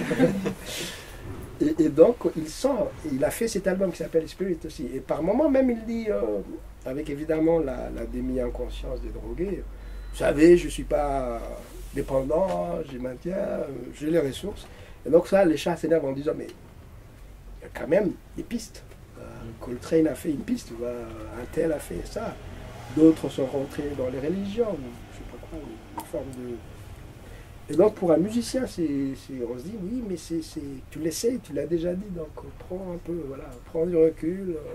Et, et donc, il sent, il a fait cet album qui s'appelle Spirit aussi. Et par moments, même, il dit, euh, avec évidemment la, la demi-inconscience des drogués, vous savez, je ne suis pas dépendant, je maintiens, j'ai les ressources. Et donc, ça, les chats s'énervent en disant, mais il y a quand même des pistes. Euh, Coltrane a fait une piste, bah, un tel a fait ça. D'autres sont rentrés dans les religions, ou je ne sais pas quoi, une forme de. Et donc pour un musicien, c'est, c'est, on se dit oui, mais c'est, c'est, tu l'essayes, tu l'as déjà dit, donc prends un peu, voilà, prends du recul, euh,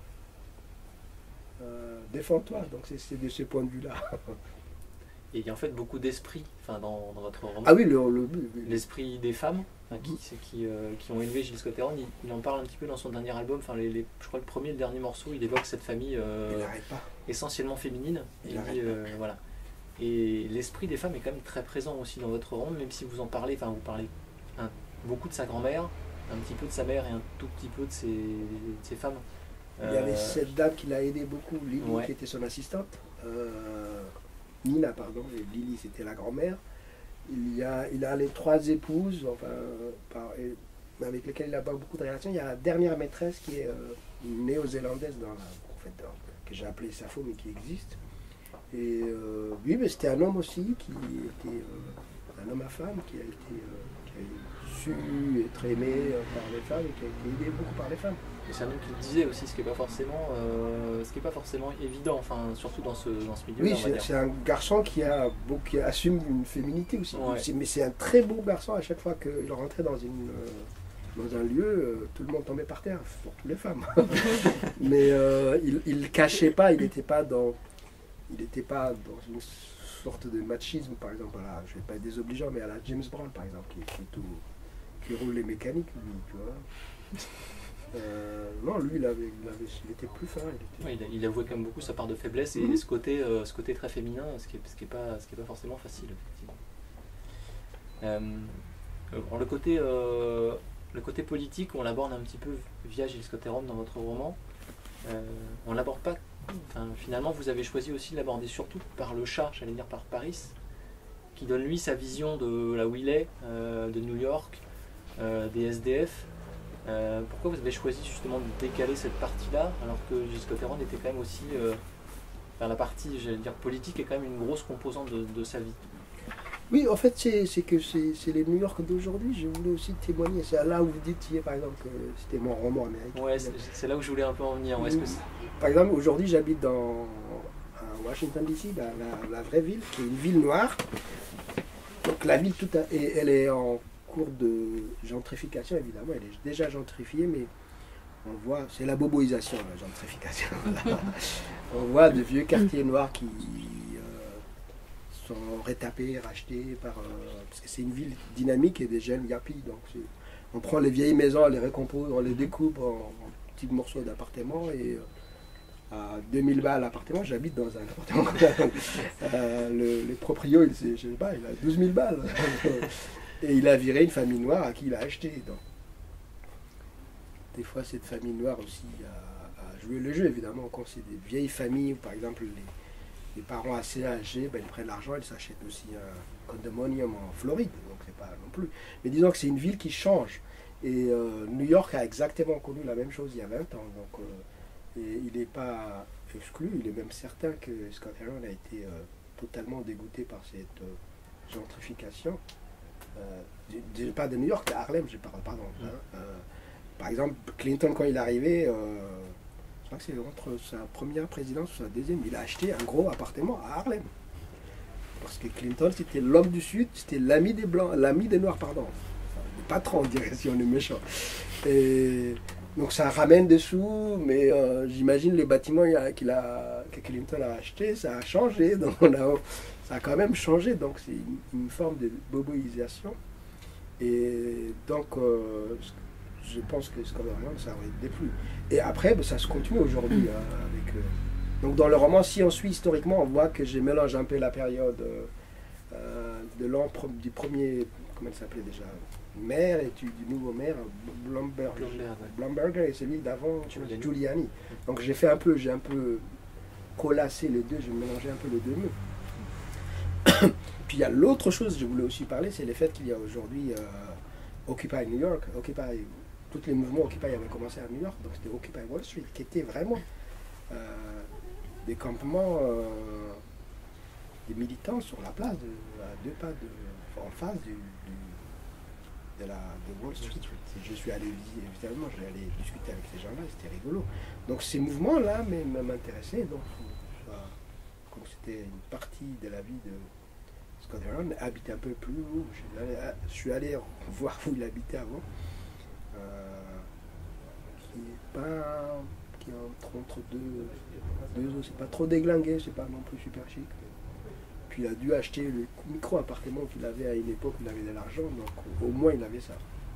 euh, défends-toi. Donc c'est, c'est de ce point de vue-là. Et il y a en fait beaucoup d'esprit, enfin dans, dans votre roman. Ah oui, le, le, le l'esprit des femmes, enfin, qui, c'est, qui, euh, qui ont élevé Gilles Scott Heron. Il, il en parle un petit peu dans son dernier album. Enfin, les, les, je crois le premier et le dernier morceau, il évoque cette famille euh, essentiellement féminine. Il et il dit, euh, voilà. Et l'esprit des femmes est quand même très présent aussi dans votre roman, même si vous en parlez, enfin vous parlez un, beaucoup de sa grand-mère, un petit peu de sa mère et un tout petit peu de ses, de ses femmes. Il y avait euh, cette dame qui l'a aidé beaucoup, Lily, ouais. qui était son assistante. Euh, Nina, pardon, et Lily c'était la grand-mère. Il, y a, il a les trois épouses, enfin, par, et, avec lesquelles il a pas beaucoup de relations. Il y a la dernière maîtresse qui est euh, néo-zélandaise, dans la, en fait, dans, que j'ai appelée Sappho, mais qui existe. Et euh, oui, mais c'était un homme aussi, qui était euh, un homme à femme, qui a été euh, qui a su être aimé euh, par les femmes et qui a été aidé beaucoup par les femmes. Et c'est un homme qui le disait aussi, ce qui n'est pas forcément, euh, ce qui est pas forcément évident, enfin surtout dans ce dans ce milieu. Oui, c'est, c'est un garçon qui a beaucoup, qui assume une féminité aussi. Ouais. C'est, mais c'est un très beau garçon. À chaque fois qu'il rentrait dans une euh, dans un lieu, euh, tout le monde tombait par terre, surtout les femmes. Mais euh, il ne cachait pas, il n'était pas dans Il n'était pas dans une sorte de machisme, par exemple, à la, je ne vais pas être désobligeant, mais à la James Brown, par exemple, qui, qui, tout, qui roule les mécaniques, lui, tu vois. Euh, non, lui, il, avait, il, avait, il était plus fin. Il, était... ouais, il, il avouait quand même beaucoup sa part de faiblesse et mm-hmm. ce, côté, euh, ce côté très féminin, ce qui n'est ce qui est pas, ce qui est pas forcément facile, effectivement. Euh, alors, le, côté, euh, le côté politique, on l'aborde un petit peu via Gilles Scott Heron dans votre roman. Euh, on ne l'aborde pas. Enfin, finalement, vous avez choisi aussi de l'aborder surtout par le chat, j'allais dire par Paris, qui donne lui sa vision de là où il est, euh, de New York, euh, des S D F. Euh, pourquoi vous avez choisi justement de décaler cette partie-là, alors que Gilles Scott Heron était quand même aussi, euh, enfin, la partie, j'allais dire politique, est quand même une grosse composante de, de sa vie. Oui, en fait, c'est, c'est que c'est, c'est les New York d'aujourd'hui. Je voulais aussi témoigner. C'est là où vous dites, par exemple, que c'était mon roman américain. Ouais, c'est, c'est là où je voulais un peu en venir. Ouais, est-ce que c'est... Par exemple, aujourd'hui, j'habite dans à Washington D C, la, la, la vraie ville, qui est une ville noire. Donc la ville, toute, et elle est en cours de gentrification, évidemment. Elle est déjà gentrifiée, mais on voit, c'est la boboisation, la gentrification. On voit de vieux quartiers noirs qui sont rétapés, rachetés par... Euh, parce que c'est une ville dynamique et des jeunes yuppies. Donc c'est, on prend les vieilles maisons, on les recompose, on les découpe en, en petits morceaux d'appartements et, à deux mille balles l'appartement, j'habite dans un appartement. euh, le, le proprio, il, je sais pas, il a douze mille balles. Et il a viré une famille noire à qui il a acheté. Donc. Des fois, cette famille noire aussi a, a joué le jeu, évidemment, quand c'est des vieilles familles, par exemple les, les parents assez âgés, ben, ils prennent l'argent, ils s'achètent aussi un condominium en Floride, donc c'est pas non plus. Mais disons que c'est une ville qui change. Et euh, New York a exactement connu la même chose il y a vingt ans. Donc, euh, et il n'est pas exclu, il est même certain que Scott Heron a été euh, totalement dégoûté par cette euh, gentrification. Euh, je, je, pas de New York, de Harlem, je parle, pardon. Hein, euh, par exemple, Clinton, quand il est arrivé, euh, je crois que c'est entre sa première présidence ou sa deuxième, il a acheté un gros appartement à Harlem. Parce que Clinton, c'était l'homme du Sud, c'était l'ami des Blancs, l'ami des Noirs, pardon. Enfin, le patron, on dirait, si on est méchant. Et donc ça ramène des sous, mais euh, j'imagine les bâtiments qu'il a, que Clinton a achetés, ça a changé. Donc on a, ça a quand même changé, donc c'est une, une forme de boboisation. Et donc, euh, je pense que Scott Heron, ça aurait déplu. Et après, ben, ça se continue aujourd'hui. Hein, avec, euh, donc dans le roman, si on suit historiquement, on voit que j'ai mélangé un peu la période euh, de l'an du premier, comment il s'appelait déjà, maire et du, du nouveau maire, Blumberger, Blumberger et celui d'avant, Giuliani. Giuliani. Donc j'ai fait un peu, j'ai un peu collassé les deux, j'ai mélangé un peu les deux mots. Puis il y a l'autre chose que je voulais aussi parler, c'est le fait qu'il y a aujourd'hui euh, Occupy New York, Occupy, tous les mouvements Occupy avaient commencé à New York, donc c'était Occupy Wall Street, qui était vraiment euh, des campements, euh, des militants sur la place, de, à deux pas de, en face du, du, de, la, de Wall Street. Je suis allé, évidemment, je suis allé discuter avec ces gens-là, c'était rigolo. Donc ces mouvements-là m'intéressaient, donc comme c'était une partie de la vie de Scott Heron, habite un peu plus haut. Je suis allé, je suis allé voir où il habitait avant. Euh, qui est pas, qui est entre, entre deux, deux c'est pas trop déglingué, c'est pas non plus super chic. Puis il a dû acheter le micro-appartement qu'il avait à une époque où il avait de l'argent, donc au moins il avait ça.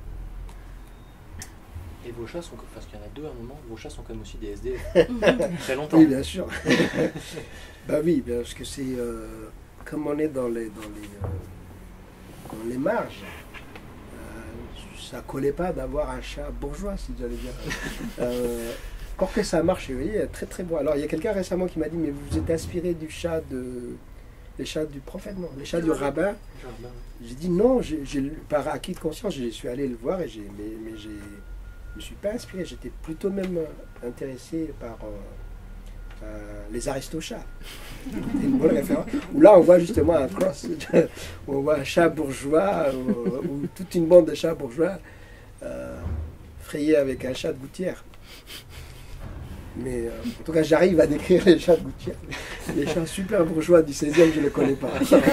Et vos chats sont, parce qu'il y en a deux à un moment, vos chats sont comme aussi des S D F. Très longtemps. Oui, bien sûr. Bah oui, parce que c'est... Euh, comme on est dans les, dans les, euh, dans les marges, euh, ça collait pas d'avoir un chat bourgeois, si j'allais dire. Euh, encore que ça marche, vous voyez, très très bon. Alors il y a quelqu'un récemment qui m'a dit, mais vous êtes inspiré du chat de... Les chats du prophète, non, les chats du rabbin. J'ai dit non, j'ai, j'ai, par acquis de conscience, je suis allé le voir, et j'ai, mais, mais j'ai, je ne me suis pas inspiré, j'étais plutôt même intéressé par... Euh, Euh, les aristochats. C'est une bonne référence. Où là, on voit justement un cross, on voit un chat bourgeois, ou, ou toute une bande de chats bourgeois euh, frayés avec un chat de gouttière. Mais euh, en tout cas, j'arrive à décrire les chats de gouttière. Les chats super bourgeois du seizième, je ne les connais pas.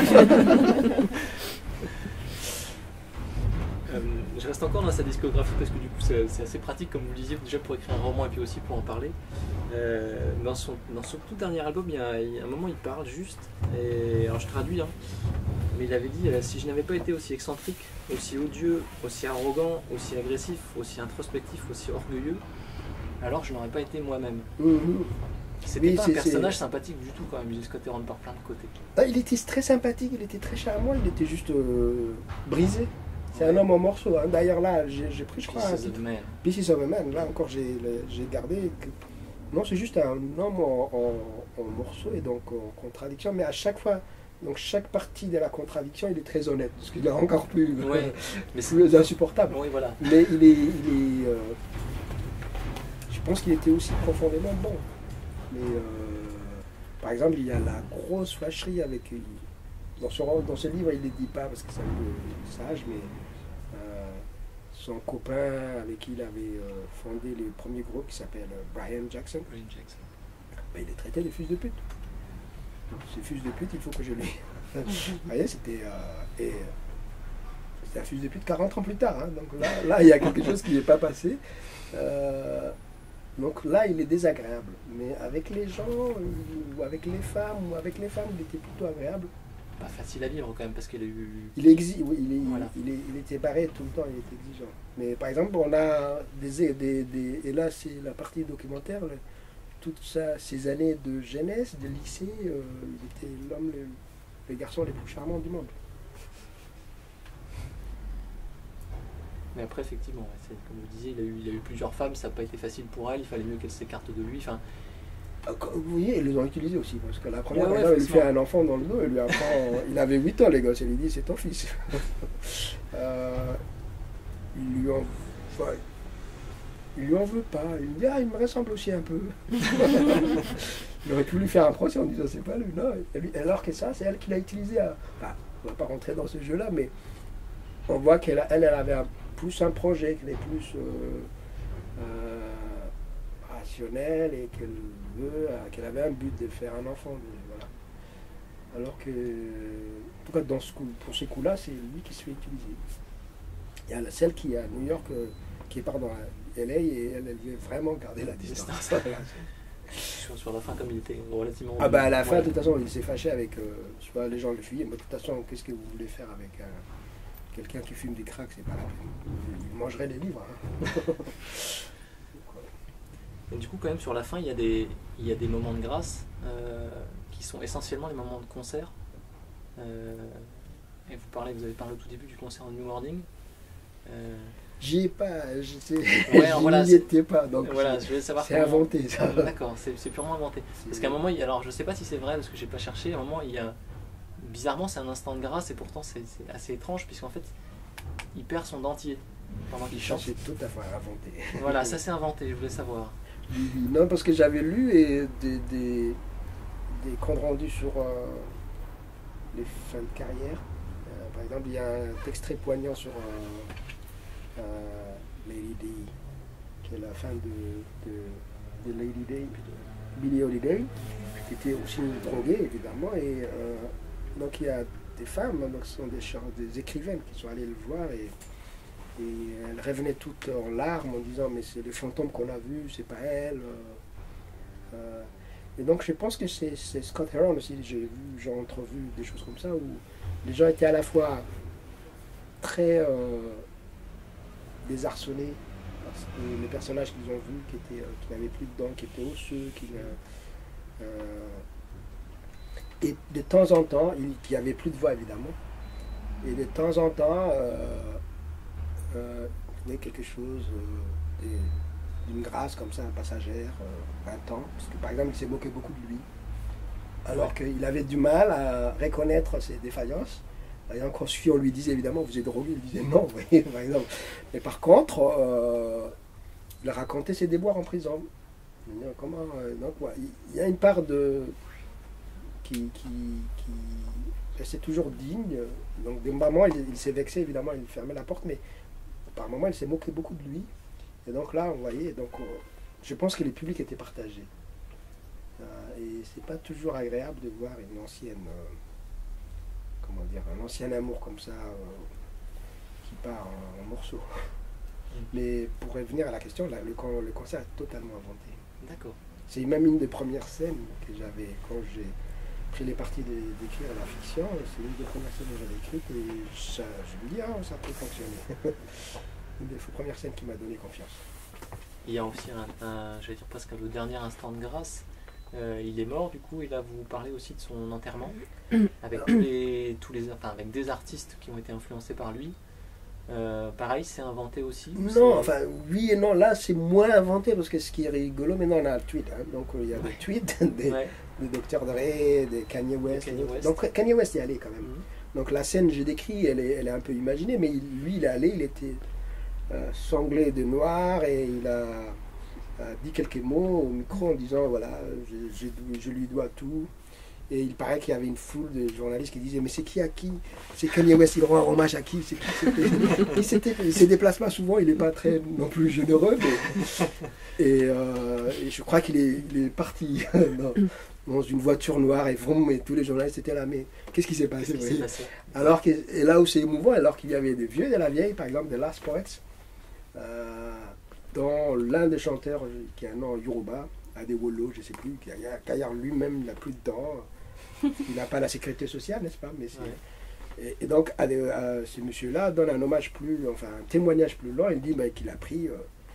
Euh, je reste encore dans sa discographie parce que du coup c'est, c'est assez pratique comme vous le disiez déjà pour écrire un roman et puis aussi pour en parler. Euh, dans, son, dans son tout dernier album, il y, a, il y a un moment il parle juste, et, alors je traduis, hein, mais il avait dit euh, si je n'avais pas été aussi excentrique, aussi odieux, aussi arrogant, aussi agressif, aussi introspectif, aussi orgueilleux, alors je n'aurais pas été moi-même. Mmh. C'était oui, pas c'est, un personnage c'est... sympathique du tout quand même, Scott Heron par plein de côtés. Ah, il était très sympathique, il était très charmant, il était juste euh, brisé. C'est Ouais. un homme en morceaux. Hein. D'ailleurs, là, j'ai, j'ai pris, je crois, un Pieces titre. of Man. Pieces of a Man. Là encore, j'ai, j'ai gardé. Que... Non, c'est juste un homme en, en, en morceaux et donc en contradiction. Mais à chaque fois, donc chaque partie de la contradiction, il est très honnête. Ce qui est encore plus, Ouais, euh, mais c'est... plus insupportable. Oui, voilà. Mais il est. Il est euh... Je pense qu'il était aussi profondément bon. Mais euh... par exemple, il y a la grosse fâcherie avec. Dans ce, dans ce livre, il ne le dit pas parce que c'est un peu sage, mais euh, son copain avec qui il avait euh, fondé le premier groupe qui s'appelle euh, Brian Jackson, Brian Jackson. Ben, il est traité de fils de pute. Ce fils de pute, il faut que je le Vous voyez, c'était, euh, et, c'était un fils de pute quarante ans plus tard. Hein, donc là, là, il y a quelque chose qui n'est pas passé. Euh, donc là, il est désagréable. Mais avec les gens, ou avec les femmes, ou avec les femmes, il était plutôt agréable. Pas facile à vivre quand même parce qu'il a eu. Il, exi... oui, il, est, Voilà. il, est, il était barré tout le temps, il était exigeant. Mais par exemple, on a des. des, des et là, c'est la partie documentaire, le, toutes ça, ces années de jeunesse, de lycée, euh, il était l'homme, le, le garçon les plus charmants du monde. Mais après, effectivement, ouais, c'est, comme vous disiez, il a, eu, il a eu plusieurs femmes, ça n'a pas été facile pour elle, il fallait mieux qu'elle s'écarte de lui. Enfin, vous voyez, ils les ont utilisés aussi, parce que la première, ouais, ouais, ouais, elle lui fait un enfant dans le dos, elle lui apprend, il avait huit ans les gosses, elle lui dit c'est ton fils. euh, il lui en, enfin, il lui en veut pas, il lui dit ah il me ressemble aussi un peu. Il aurait pu lui faire un procès en disant c'est pas lui, non. Lui, alors que ça, c'est elle qui l'a utilisé. À, enfin, on va pas rentrer dans ce jeu-là, mais on voit qu'elle elle, elle avait un, plus un projet, qu'elle est plus euh, euh, rationnelle et qu'elle veut, euh, qu'elle avait un but de faire un enfant. Mais voilà. Alors que, en tout cas, dans ce coup, pour ce coup-là, c'est lui qui se fait utiliser. Il y a celle qui est à New York, euh, qui est pardon, à L A et elle, elle veut vraiment garder la distance. sur, sur la fin, comme il était relativement... Ah bah à la fin, ouais. de toute façon, il s'est fâché avec, euh, soit les gens le fuyaient, mais de toute façon, qu'est-ce que vous voulez faire avec un... Quelqu'un qui fume du crack, c'est pas la peine. Il mangerait des livres. Hein. Et du coup, quand même, sur la fin, il y a des, il y a des moments de grâce euh, qui sont essentiellement les moments de concert. Euh, et vous parlez, vous avez parlé au tout début du concert de New Morning. Euh, J'y ai pas, j'étais, ouais, j'y voilà, étais pas. Donc voilà, je voulais savoir. C'est comment... inventé ça. D'accord, c'est, c'est purement inventé. Parce qu'à un moment, il, alors je sais pas si c'est vrai parce que j'ai pas cherché. À un moment, il y a bizarrement, c'est un instant de grâce et pourtant c'est, c'est assez étrange puisqu'en fait, il perd son dentier pendant qu'il chante. C'est tout à fait inventé. Voilà, ça c'est inventé, je voulais savoir. Non, parce que j'avais lu et des, des, des comptes rendus sur euh, les fins de carrière. Euh, par exemple, il y a un texte très poignant sur euh, euh, Lady Day, qui est la fin de, de, de Lady Day, Billie Holiday, qui était aussi une droguée évidemment. Et euh, donc il y a des femmes, donc ce sont des, des écrivaines qui sont allées le voir et, et elles revenaient toutes en larmes en disant mais c'est le fantôme qu'on a vu, c'est pas elle. Euh, euh, et donc je pense que c'est, c'est Scott Heron aussi, j'ai vu, j'ai entrevu des choses comme ça où les gens étaient à la fois très euh, désarçonnés parce que les personnages qu'ils ont vus qui, étaient, euh, qui n'avaient plus de dents, qui étaient osseux, qui euh, et de temps en temps, il n'y avait plus de voix évidemment, et de temps en temps, euh, euh, il y avait quelque chose euh, des, d'une grâce comme ça, passagère, euh, un temps, parce que par exemple, il s'est moqué beaucoup de lui, alors ouais. qu'il avait du mal à reconnaître ses défaillances. Par exemple, quand on lui disait évidemment, vous êtes drogué, il disait non, vous voyez, par exemple. Mais par contre, euh, il a raconté ses déboires en prison. Comment, euh, donc, ouais, il y a une part de... qui, qui, qui c'est toujours digne. Donc, des moments, il, il s'est vexé, évidemment, il fermait la porte, mais par moments, il s'est moqué beaucoup de lui. Et donc là, on voyait, donc, euh, je pense que les publics étaient partagés. Euh, et c'est pas toujours agréable de voir une ancienne, euh, comment dire, un ancien amour comme ça, euh, qui part en, en morceaux. Mais pour revenir à la question, là, le, le concert est totalement inventé. D'accord. C'est même une des premières scènes que j'avais, quand j'ai pris les parties d'écrire la fiction, c'est une des premières scènes que j'avais écrites et ça, je me dis, ah, ça peut fonctionner. Une des premières scènes qui m'a donné confiance. Il y a aussi un, un j'allais dire presque le dernier instant de grâce. Euh, il est mort du coup, et là vous parlez aussi de son enterrement, avec tous les, tous les, enfin avec des artistes qui ont été influencés par lui. Euh, pareil, c'est inventé aussi? Non, c'est... enfin oui et non, là c'est moins inventé parce que ce qui est rigolo, maintenant on a le tweet, hein, donc il y a ouais. des tweets des, ouais. des docteurs Dre, des Kanye West, Kanye West. Donc Kanye West y est allé quand même. Mm-hmm. Donc la scène que j'ai décrite, elle est, elle est un peu imaginée, mais lui il est allé, il était euh, sanglé de noir et il a, a dit quelques mots au micro en disant voilà, je, je, je lui dois tout. Et il paraît qu'il y avait une foule de journalistes qui disaient mais c'est qui à qui? C'est Kanye West, il rend un hommage à qui? C'est qui? Et c'était, ces déplacements souvent il n'est pas très non plus généreux mais, et, euh, et je crois qu'il est, il est parti dans, dans une voiture noire et vroom, et tous les journalistes étaient là mais qu'est-ce qui s'est passé, qu'est-ce qui s'est passé alors que, et là où c'est émouvant, alors qu'il y avait des vieux et de la vieille, par exemple des Last Poets, euh, dont l'un des chanteurs qui a un nom Yoruba, Adewolo, je ne sais plus, qui a Kayar lui-même n'a plus de dents. Il n'a pas la sécurité sociale, n'est-ce pas? Mais c'est... Ouais. Et, et donc, à, à, ce monsieur-là donne un hommage plus, enfin un témoignage plus long. Il dit bah, qu'il a pris, euh, je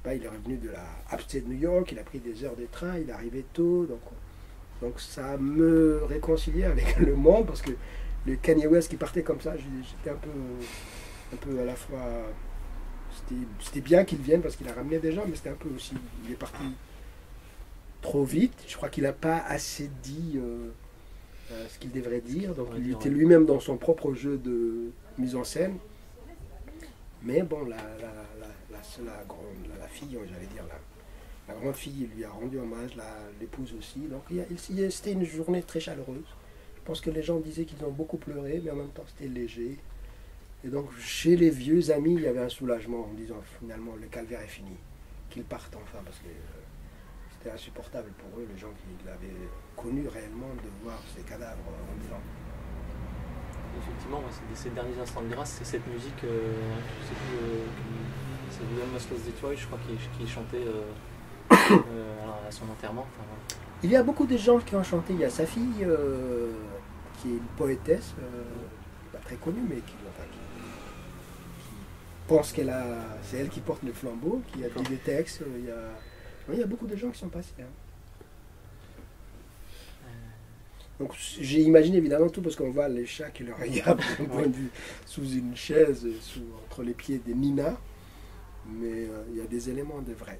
pas, il est revenu de la upstate New York, il a pris des heures de train, il est arrivé tôt, donc, donc ça me réconciliait avec le monde, parce que le Kanye West qui partait comme ça, j'étais un peu, un peu à la fois, c'était bien qu'il vienne parce qu'il a ramené des gens, mais c'était un peu aussi, il est parti trop vite, je crois qu'il n'a pas assez dit euh, euh, ce qu'il devrait dire, donc il était lui-même dans son propre jeu de mise en scène. Mais bon, la, la, la, la, la, grande, la, la fille, j'allais dire, la, la grande fille lui a rendu hommage, l'épouse aussi. Donc c'était une journée très chaleureuse. Je pense que les gens disaient qu'ils ont beaucoup pleuré, mais en même temps c'était léger. Et donc chez les vieux amis, il y avait un soulagement en disant finalement le calvaire est fini, qu'ils partent enfin, parce que euh, c'était insupportable pour eux, les gens qui l'avaient connu réellement, de voir ces cadavres en vivant. Effectivement, c'est ces derniers instants de grâce, c'est cette musique, euh, je sais plus, euh, c'est William Mosslow's Detroit, je crois, qui, qui chantait euh, euh, à son enterrement. Enfin, voilà. Il y a beaucoup de gens qui ont chanté. Il y a sa fille, euh, qui est une poétesse, euh, pas très connue, mais qui, enfin, qui, qui pense qu'elle a, c'est elle qui porte le flambeau, qui a dit des textes. Il y a, oui, il y a beaucoup de gens qui sont passés. Hein. Donc j'ai imaginé évidemment tout parce qu'on voit les chats qui le regardent d'un point de vue sous une chaise, sous, entre les pieds des Nina, mais euh, il y a des éléments de vrai.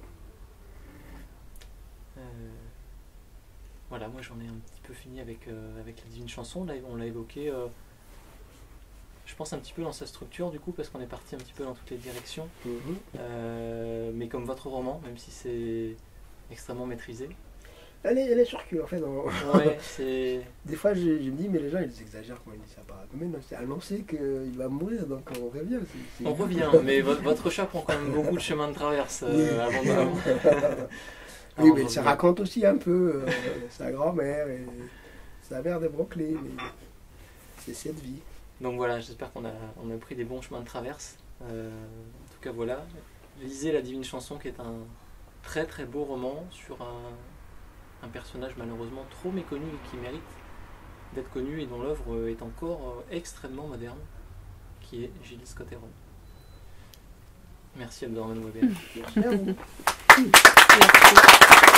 Euh, voilà, moi j'en ai un petit peu fini avec, euh, avec la Divine Chanson, là on l'a évoqué, euh, je pense un petit peu dans sa structure du coup, parce qu'on est parti un petit peu dans toutes les directions, mm-hmm. euh, mais comme votre roman, même si c'est extrêmement maîtrisé. Elle est, elle est circule en fait. Dans... Ouais, c'est... Des fois je, je me dis, mais les gens ils exagèrent quand ils disent ça. Mais non, c'est annoncé qu'il va mourir, donc on revient. C'est, c'est... On revient, mais votre, votre chat prend quand même beaucoup de chemin de traverse euh, oui. avant de... avant... Oui, mais ça raconte aussi un peu euh, sa grand-mère et sa mère de Brooklyn. C'est cette vie. Donc voilà, j'espère qu'on a, on a pris des bons chemins de traverse. Euh, en tout cas, voilà. Lisez La Divine Chanson, qui est un très très beau roman sur un, un personnage malheureusement trop méconnu et qui mérite d'être connu et dont l'œuvre est encore extrêmement moderne, qui est Gilles Scott Heron. Merci Abderrahmane Weber. Merci à vous. Merci.